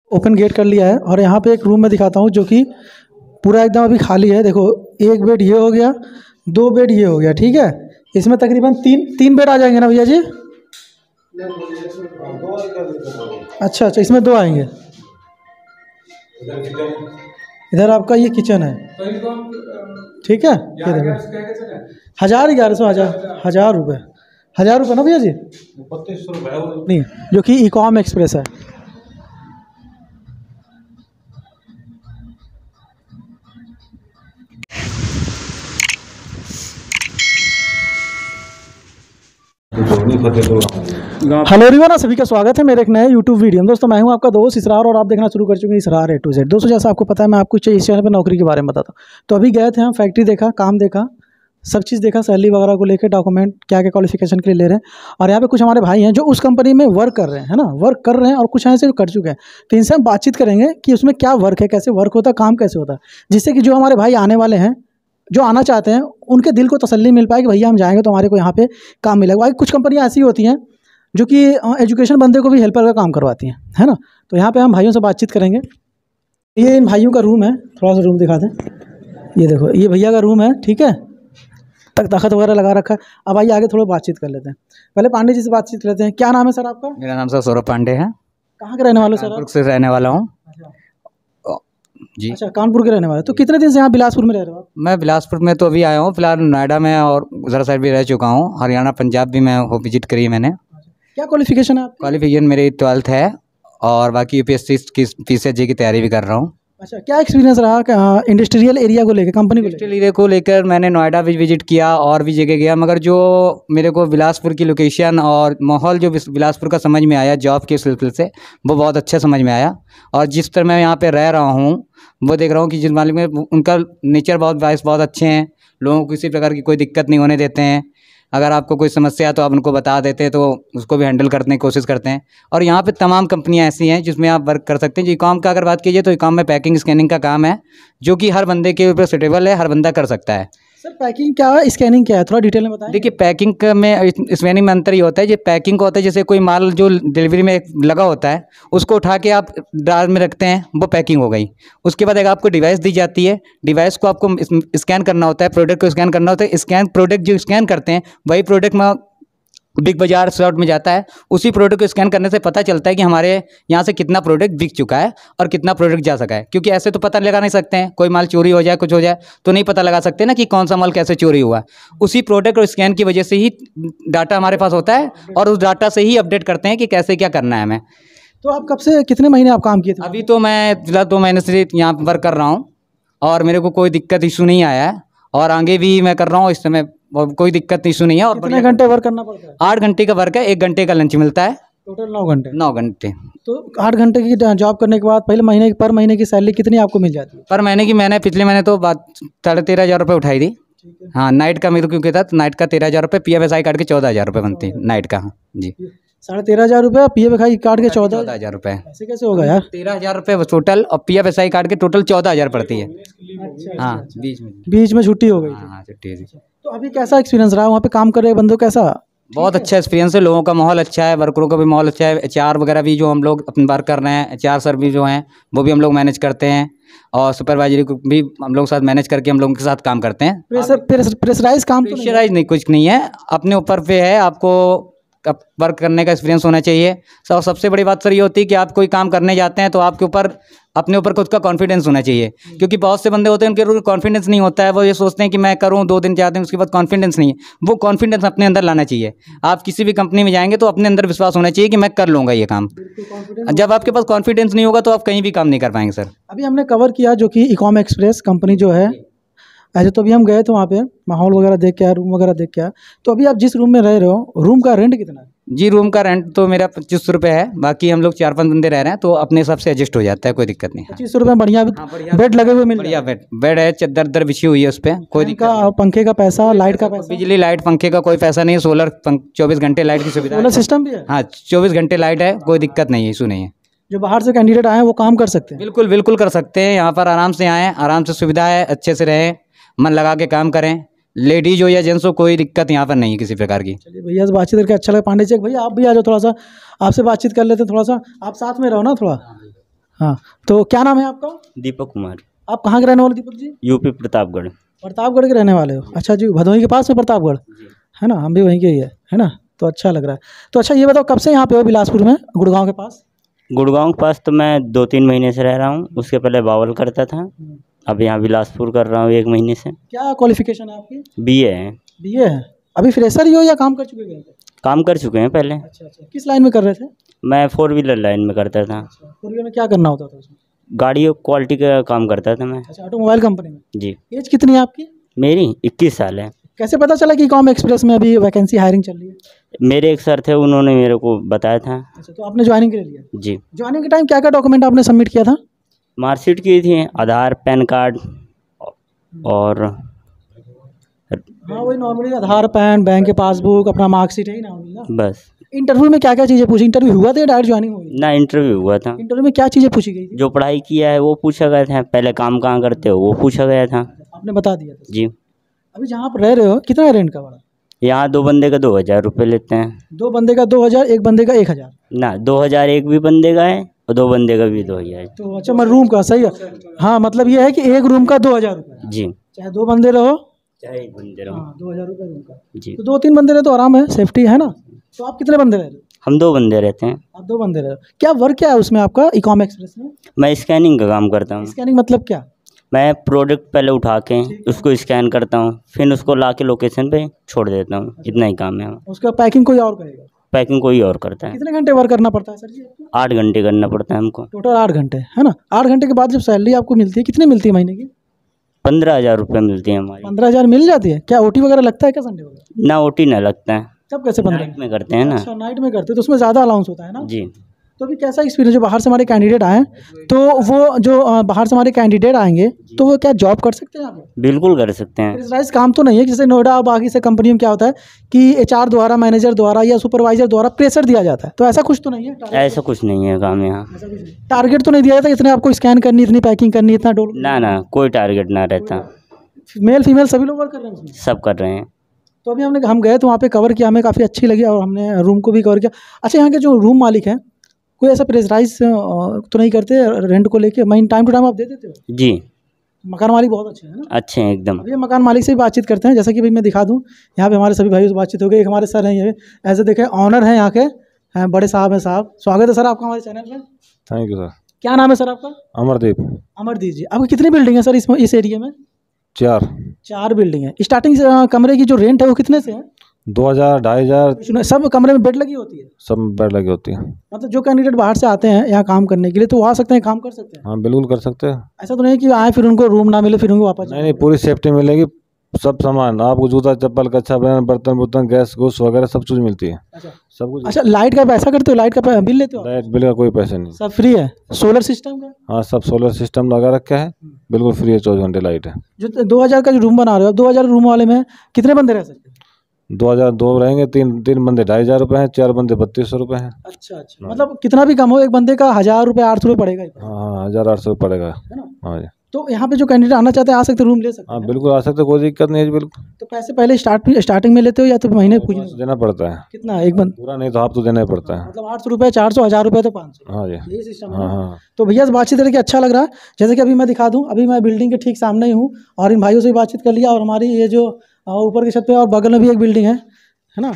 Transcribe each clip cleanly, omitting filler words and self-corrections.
Open gate कर लिया है और यहाँ पे एक रूम में दिखाता हूँ जो कि पूरा एकदम अभी खाली है। देखो, एक बेड ये हो गया, 2 बेड ये हो गया, ठीक है। इसमें तकरीबन तीन बेड आ जाएंगे ना भैया जी? अच्छा अच्छा, इसमें 2 आएंगे। इधर आपका ये किचन है, ठीक है। ये देखो 1100 रुपये, 1000 रुपये ना भैया जी? 3200 नहीं, जो कि इकॉम एक्सप्रेस है। हेलो एवरीवन, सभी का स्वागत है मेरे एक नए यूट्यूब वीडियो में। दोस्तों मैं हूं आपका दोस्त इसरार और आप देखना शुरू कर चुके हैं इसरार A to Z। दोस्तों जैसा आपको पता है मैं आपको इस चैनल पर नौकरी के बारे में बताता हूं। तो अभी गए थे हम, फैक्ट्री देखा, काम देखा, सब चीज़ देखा, सैलरी वगैरह को लेकर, डॉक्यूमेंट क्या क्या क्वालिफिकेशन के लिए ले रहे हैं। और यहाँ पे कुछ हमारे भाई हैं जो उस कंपनी में वर्क कर रहे हैं, है ना, वर्क कर रहे हैं, और कुछ ऐसे कर चुके हैं। तो इनसे हम बातचीत करेंगे कि उसमें क्या वर्क है, कैसे वर्क होता है, काम कैसे होता है, जिससे कि जो हमारे भाई आने वाले हैं, जो आना चाहते हैं, उनके दिल को तसल्ली मिल पाए कि भैया हम जाएंगे तो हमारे को यहाँ पे काम मिलेगा। भाई कुछ कंपनियाँ ऐसी होती हैं जो कि एजुकेशन बंदे को भी हेल्पर का काम करवाती हैं, है ना। तो यहाँ पे हम भाइयों से बातचीत करेंगे। ये इन भाइयों का रूम है, थोड़ा सा रूम दिखा दें। ये देखो, ये भैया का रूम है, ठीक है। तख्त वगैरह लगा रखा है। अब आइए आगे थोड़ा बातचीत कर लेते हैं। पहले पांडे जी से बातचीत करते हैं। क्या नाम है सर आपका? मेरा नाम सर सौरभ पांडे है। कहाँ के रहने वाले सर? कानपुर से रहने वाला हूँ जी। अच्छा, कानपुर के रहने वाले। तो कितने दिन से यहाँ बिलासपुर में रह रहे हो आप? मैं बिलासपुर में तो अभी आया हूँ, फिलहाल नोएडा में और उधर साइड भी रह चुका हूँ। हरियाणा पंजाब भी मैं हो विजिट करी है मैंने। क्या क्वालिफिकेशन है आपकी? क्वालिफिकेशन मेरी 12th है और बाकी UPSC की PCSJ की तैयारी भी कर रहा हूँ। अच्छा, क्या एक्सपीरियंस रहा इंडस्ट्रियल एरिया को लेकर, कंपनी को इंडस्ट्रियल एरिया को लेकर? मैंने नोएडा भी विजिट किया और भी जगह गया, मगर जो मेरे को बिलासपुर की लोकेशन और माहौल जो बिलासपुर का समझ में आया जॉब के सिलसिले से, वो बहुत अच्छा समझ में आया। और जिस तरह मैं यहाँ पे रह रहा हूँ वो देख रहा हूँ कि जिस मालिक में उनका नेचर बहुत अच्छे हैं। लोगों को किसी प्रकार की कोई दिक्कत नहीं होने देते हैं। अगर आपको कोई समस्या है तो आप उनको बता देते हैं तो उसको भी हैंडल करने की कोशिश करते हैं। और यहाँ पे तमाम कंपनियाँ ऐसी हैं जिसमें आप वर्क कर सकते हैं। जो काम का अगर बात कीजिए तो काम में पैकिंग स्कैनिंग का काम है, जो कि हर बंदे के ऊपर सूटेबल है, हर बंदा कर सकता है। सर पैकिंग क्या है, स्कैनिंग क्या है, थोड़ा डिटेल में बताएं। देखिए, पैकिंग में स्कैनिंग में अंतर ये होता है। जो पैकिंग का होता है, जैसे कोई माल जो डिलीवरी में लगा होता है उसको उठा के आप ड्रार में रखते हैं, वो पैकिंग हो गई। उसके बाद एक आपको डिवाइस दी जाती है, डिवाइस को आपको स्कैन करना होता है, प्रोडक्ट को स्कैन करना होता है। प्रोडक्ट जो स्कैन करते हैं वही प्रोडक्ट में बिग बाजार स्लॉट में जाता है। उसी प्रोडक्ट को स्कैन करने से पता चलता है कि हमारे यहाँ से कितना प्रोडक्ट बिक चुका है और कितना प्रोडक्ट जा सका है। क्योंकि ऐसे तो पता लगा नहीं सकते हैं, कोई माल चोरी हो जाए, कुछ हो जाए तो नहीं पता लगा सकते ना कि कौन सा माल कैसे चोरी हुआ। उसी प्रोडक्ट और स्कैन की वजह से ही डाटा हमारे पास होता है और उस डाटा से ही अपडेट करते हैं कि कैसे क्या करना है हमें। तो आप कब से, कितने महीने आप काम किए थे? अभी तो मैं फिलहाल 2 महीने से यहाँ पर वर्क कर रहा हूँ और मेरे को कोई दिक्कत इशू नहीं आया है और आगे भी मैं कर रहा हूँ। इस समय कोई दिक्कत इशू नहीं है। और कितने घंटे वर्क करना पड़ता है? 8 घंटे का वर्क है, 1 घंटे का लंच मिलता है, टोटल 9 घंटे। 9 घंटे। तो 8 घंटे की जॉब करने के बाद पहले पर महीने की सैलरी कितनी आपको मिल जाती है? पर महीने की मैंने पिछले महीने तो 13,500 रुपये उठाई थी। हाँ, नाइट का मेरे को क्यों था, तो नाइट का 13,000 रुपये, PFSI काट के 14,000 रुपये बनती है नाइट का। हाँ जी, 13,500 रुपये, PFSI काट के 14,000 रुपये। ऐसे कैसे होगा यार? 13,000 रुपये टोटल और PFSI काट के टोटल 14,000 पड़ती है। हाँ, बीच में छुट्टी हो गई। हाँ, छुट्टी है। तो अभी कैसा एक्सपीरियंस रहा वहाँ पे काम कर रहे बंदों, कैसा? बहुत अच्छा एक्सपीरियंस है, लोगों का माहौल अच्छा है, वर्करों का भी माहौल अच्छा है। HR वगैरह भी जो हम लोग अपने वर्क कर रहे हैं, HR सर भी जो हैं वो भी हम लोग मैनेज करते हैं और सुपरवाइजरी को भी हम लोग साथ मैनेज करके हम लोगों के साथ काम करते हैं। प्रेशराइज काम तो प्रेशराइज नहीं, कुछ नहीं है, अपने ऊपर पे है। आपको वर्क करने का एक्सपीरियंस होना चाहिए। और सबसे बड़ी बात सर ये होती है कि आप कोई काम करने जाते हैं तो आपके ऊपर, अपने ऊपर खुद का कॉन्फिडेंस होना चाहिए। क्योंकि बहुत से बंदे होते हैं उनके ऊपर कॉन्फिडेंस नहीं होता है, वो ये सोचते हैं कि मैं करूं, 2 दिन जाते हैं उसके बाद कॉन्फिडेंस नहीं है। वो कॉन्फिडेंस अपने अंदर लाना चाहिए। आप किसी भी कंपनी में जाएंगे तो अपने अंदर विश्वास होना चाहिए कि मैं कर लूँगा ये काम। जब आपके पास कॉन्फिडेंस नहीं होगा तो आप कहीं भी काम नहीं कर पाएंगे सर। अभी हमने कवर किया जो कि इकॉम एक्सप्रेस कंपनी जो है, ऐसे तो अभी हम गए थे वहाँ पे, माहौल वगैरह देख के आया, रूम वगैरह देख के आया। तो अभी आप जिस रूम में रह रहे हो, रूम का रेंट कितना है? जी, रूम का रेंट तो मेरा 2500 रुपये है। बाकी हम लोग 4-5 बंदे रह रहे हैं तो अपने हिसाब से एडजस्ट हो जाता है, कोई दिक्कत नहीं है। 2500 रुपये बढ़िया, बेड लगे हुए मिल, बढ़िया बेड है, चद्दर बिछी हुई है उस पर, कोई दिक्कत नहीं। पंखे का पैसा, लाइट का पैसा? बिजली, लाइट, पंखे का कोई पैसा नहीं है। सोलर 24 घंटे लाइट की सुविधा, सोलर सिस्टम भी है? हाँ, 24 घंटे लाइट है, कोई दिक्कत नहीं है, इशू नहीं है। जो बाहर से कैंडिडेट आए हैं वो काम कर सकते हैं? बिल्कुल बिल्कुल कर सकते हैं। यहाँ पर आराम से आएँ, आराम से सुविधा है, अच्छे से रहें, मन लगा के काम करें। लेडीज हो या जेंट्स हो, कोई दिक्कत यहाँ पर नहीं है किसी प्रकार की। चलिए भैया से बातचीत करके अच्छा लगा। पांडे जी भैया आप भी आ जाओ, थोड़ा सा आपसे बातचीत कर लेते हैं, थोड़ा सा आप साथ में रहो ना थोड़ा। हाँ, तो क्या नाम है आपका? दीपक कुमार। आप कहाँ के रहने वाले दीपक जी? यूपी प्रतापगढ़। प्रतापगढ़ के रहने वाले हो? अच्छा जी, भदोही के पास में प्रतापगढ़ है ना, हम भी वहीं के ही है ना, तो अच्छा लग रहा है। तो अच्छा ये बताओ कब से यहाँ पे हो बिलासपुर में, गुड़गांव के पास? गुड़गांव के पास तो मैं 2-3 महीने से रह रहा हूँ। उसके पहले बावल करता था, अब यहाँ बिलासपुर कर रहा हूँ 1 महीने से। क्या क्वालिफिकेशन है आपकी? बीए है। बीए है। अभी फ्रेशर ही हो या काम कर चुके हैं? काम कर चुके हैं पहले। अच्छा अच्छा, किस लाइन में कर रहे थे? मैं 4 व्हीलर लाइन में करता था। फोर व्हीलर में क्या करना होता था उसमें? गाड़ी क्वालिटी का काम करता था मैं। अच्छा, ऑटोमोबाइल कंपनी में। जी। एज कितनी है आपकी? मेरी 21 साल है। कैसे पता चला कि कॉम एक्सप्रेस में अभी वैकेंसी हायरिंग चल रही है? मेरे एक सर थे, उन्होंने मेरे को बताया था। अच्छा, तो आपने ज्वाइनिंग के लिए लिया? जी। ज्वाइनिंग के टाइम क्या क्या डॉक्यूमेंट आपने सबमिट किया था? मार्कशीट की थी, आधार, पैन कार्ड और हाँ वही नॉर्मली आधार, पैन, बैंक के पासबुक, अपना मार्कशीट है ही ना। बस। इंटरव्यू में क्या क्या चीज़ें पूछी? इंटरव्यू हुआ था या डायरेक्ट ज्वाइनिंग हुई? ना, इंटरव्यू हुआ था। इंटरव्यू में क्या चीज़ें पूछी गई थी? जो पढ़ाई किया है वो पूछा गया था, पहले काम कहाँ करते हो वो पूछा गया था। आपने बता दिया था? जी। अभी जहाँ पर रह रहे हो कितना रेंट का भाड़ा? यहाँ 2 बंदे का 2000 रुपये लेते हैं। 2 बंदे का 2000, एक बंदे का 1000? ना, 2000 एक भी बंदे का है और 2 बंदे का भी 2000। तो अच्छा, मैं रूम का सही है। हाँ, मतलब ये है कि एक रूम का 2000 रुपये, जी। चाहे 2 बंदे रहो चाहे एक बंदे रहो। हाँ, 2000 रुपये रूम का। जी। तो 2-3 बंदे रहे तो आराम है, सेफ्टी है ना। तो आप कितने बंदे रह रहे हो? हम 2 बंदे रहते हैं। आप 2 बंदे रह रहे हो। क्या वर्क क्या है उसमें आपका इकॉम एक्सप्रेस में? मैं स्कैनिंग का काम करता हूँ। स्कैनिंग मतलब क्या? मैं प्रोडक्ट पहले उठा के उसको स्कैन करता हूँ, फिर उसको ला के लोकेशन पे छोड़ देता हूँ। इतना ही काम है। उसका पैकिंग कोई और करेगा? पैकिंग कोई और करता है। कितने घंटे वर्क करना पड़ता है सर जी आपको? 8 घंटे करना पड़ता है हमको। टोटल 8 घंटे है ना। 8 घंटे के बाद जब सैलरी आपको मिलती है, कितनी मिलती है महीने की? 15,000 रुपये मिलती है हमारी। 15,000 मिल जाती है? क्या ओटी वगैरह लगता है क्या संडे वगैरह? ना, ओटी ना लगता है। तब कैसे 15? नाइट में करते हैं ना। अच्छा, नाइट में करते हो तो उसमें ज़्यादा अलाउंस होता है ना। जी। तो अभी कैसा एक्सपीरियंस, जो बाहर से हमारे कैंडिडेट आए तो वो जो बाहर से हमारे कैंडिडेट आएंगे तो वो क्या जॉब कर सकते हैं यहाँ पे? बिल्कुल कर सकते हैं। प्रेशराइज काम तो नहीं है जैसे नोएडा और बाकी से कंपनी में क्या होता है कि एचआर द्वारा, मैनेजर द्वारा या सुपरवाइजर द्वारा प्रेशर दिया जाता है, तो ऐसा कुछ तो नहीं है? ऐसा कुछ नहीं है काम यहाँ। टारगेट तो नहीं दिया जाता इतने आपको स्कैन करनी, इतनी पैकिंग करनी, इतना डोल? ना ना, कोई टारगेट ना रहता। मेल फीमेल सभी लोग वर्क कर रहे हैं उसमें? सब कर रहे हैं। तो अभी हम गए तो वहाँ पे कवर किया, हमें काफ़ी अच्छी लगी और हमने रूम को भी कवर किया। अच्छा, यहाँ के जो रूम मालिक हैं कोई ऐसा प्रेशराइज तो नहीं करते रेंट को लेके? महीने टाइम टू टाइम आप दे देते हो? जी। मकान मालिक बहुत अच्छे हैं ना? अच्छे हैं एकदम। अभी हम मकान मालिक से भी बातचीत करते हैं, जैसा कि भाई मैं दिखा दूं, यहाँ पे हमारे सभी भाइयों से बातचीत हो गई। एक हमारे सर हैं, ये ऐसे देखें ऑनर हैं यहाँ के, हैं बड़े साहब हैं। साहब स्वागत है सर आपका हमारे चैनल में। Thank you sir. क्या नाम है सर आपका? अमरदीप। अमरदीप जी। आपकी कितनी बिल्डिंग है सर इस एरिया में? 4 बिल्डिंग है। स्टार्टिंग कमरे की जो रेंट है वो कितने से है? 2,000, 2,500। सब कमरे में बेड लगी होती है? सब बेड लगी होती है। मतलब जो कैंडिडेट बाहर से आते हैं यहाँ काम करने के लिए तो वो आ सकते हैं, काम कर सकते हैं? हाँ बिल्कुल कर सकते हैं। ऐसा तो नहीं कि आए फिर उनको रूम ना मिले फिर उनको वापस? नहीं, पूरी सेफ्टी मिलेगी। सब सामान आपको, जूता चप्पल, कच्चा बर्तन गैस गोस वगैरह सब चीज़ मिलती है। अच्छा, सब कुछ। अच्छा, लाइट का पैसा करते हो? लाइट का बिल लेते हो? लाइट बिल का कोई पैसे नहीं। सब फ्री है? सोलर सिस्टम का? हाँ, सब सोलर सिस्टम लगा रखा है, बिल्कुल फ्री है। 24 घंटे लाइट है। जो 2000 का जो रूम बना रहे हो, 2000 रूम वाले में कितने बंदे रह सकते हैं? 2,002 रहेंगे। 3 बंदे 2,500 रुपये हैं, 4 बंदे 3,200 रुपये हैं। अच्छा अच्छा, मतलब कितना भी कम हो एक बंदे का 1000 रुपये 800 रुपये पड़ेगा ही। हाँ, 1,800 पड़ेगा। है ना। हाँ जी। तो यहाँ पे जो कैंडिडेट आना चाहते हैं आ सकते, रूम ले सकते हाँ हैं? बिल्कुल आ सकते, कोई दिक्कत नहीं है। बिल्कुल। तो पैसे पहले स्टार्टिंग में लेते हो या तो महीने पूछ देना पड़ता है। कितना एक बंद? पूरा नहीं तो आप तो देना ही पड़ता है। मतलब 800 रुपये, 400, 1000 रुपये तो 500? हाँ जी। यही सिस्टम है हाँ ना? हाँ। तो भैया से बातचीत करके अच्छा लग रहा है। जैसे कि अभी मैं दिखा दूँ, अभी मैं बिल्डिंग के ठीक सामने ही हूँ और इन भाइयों से भी बातचीत कर लिया और हमारी ये जो ऊपर की छत पे और बगल में भी एक बिल्डिंग है ना।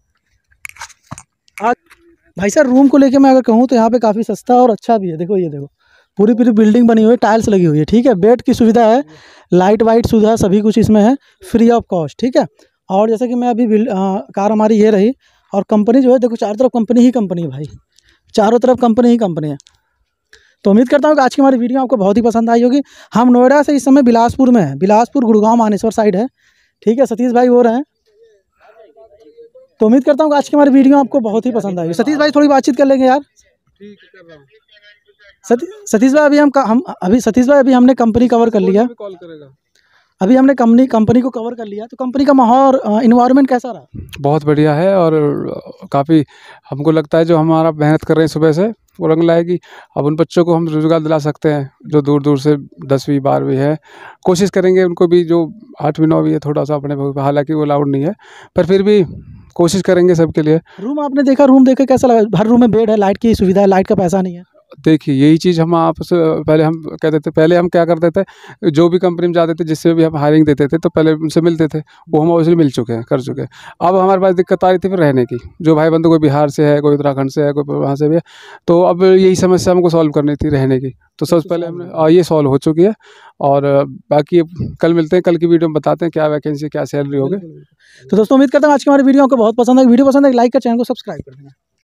आज भाई साहब रूम को लेके मैं अगर कहूँ तो यहाँ पे काफ़ी सस्ता और अच्छा भी है। देखो ये देखो, पूरी बिल्डिंग बनी हुई है, टाइल्स लगी हुई है, ठीक है। बेड की सुविधा है, लाइट वाइट सुविधा सभी कुछ इसमें है, फ्री ऑफ कॉस्ट, ठीक है। और जैसे कि मैं अभी कार हमारी ये रही और कंपनी जो है देखो चारों तरफ कंपनी ही कंपनी है भाई, चारों तरफ कंपनी ही कंपनी है। तो उम्मीद करता हूँ कि आज की हमारी वीडियो आपको बहुत ही पसंद आई होगी। हम नोएडा से इस समय बिलासपुर में है, बिलासपुर गुड़गांव मानेसर साइड है, ठीक है। सतीश भाई वो रहे हैं। तो उम्मीद करता हूँ कि आज की हमारी वीडियो आपको बहुत ही पसंद आएगी। सतीश भाई थोड़ी बातचीत कर लेंगे यार। सतीश भाई अभी हमने कंपनी कवर कर लिया, अभी हमने कंपनी को कवर कर लिया। तो कंपनी का माहौल इन्वायरमेंट कैसा रहा? बहुत बढ़िया है और काफ़ी हमको लगता है जो हमारा मेहनत कर रहे हैं सुबह से वो रंग लाएगी। अब उन बच्चों को हम रोज़गार दिला सकते हैं जो दूर दूर से 10वीं 12वीं है। कोशिश करेंगे उनको भी जो 8वीं 9वीं है, थोड़ा सा अपने, हालांकि वो अलाउड नहीं है पर फिर भी कोशिश करेंगे सबके लिए। रूम आपने देखा, रूम देखे कैसा लगा? हर रूम में बेड है, लाइट की सुविधा है, लाइट का पैसा नहीं है। देखिए यही चीज़ हम आपसे पहले हम कहते थे, पहले हम क्या करते थे, जो भी कंपनी में जाते थे, जिससे भी हम हायरिंग देते थे, तो पहले उनसे मिलते थे, वो हम ऑब्वियसली मिल चुके हैं, कर चुके हैं। अब हमारे पास दिक्कत आ रही थी फिर रहने की, जो भाई बंधु कोई बिहार से है, कोई उत्तराखंड से है, कोई वहाँ से भी है, तो अब यही समस्या हमको सॉल्व करनी थी रहने की। तो सबसे पहले हमने ये सॉल्व हो चुकी है, और बाकी कल मिलते हैं, कल की वीडियो में बताते हैं क्या वैकेंसी, क्या सैलरी होगी। तो दोस्तों उम्मीद करता हूँ आज की हमारी वीडियो आपको बहुत पसंद है। वीडियो पसंद है लाइक कर, चैनल को सब्सक्राइब कर देना।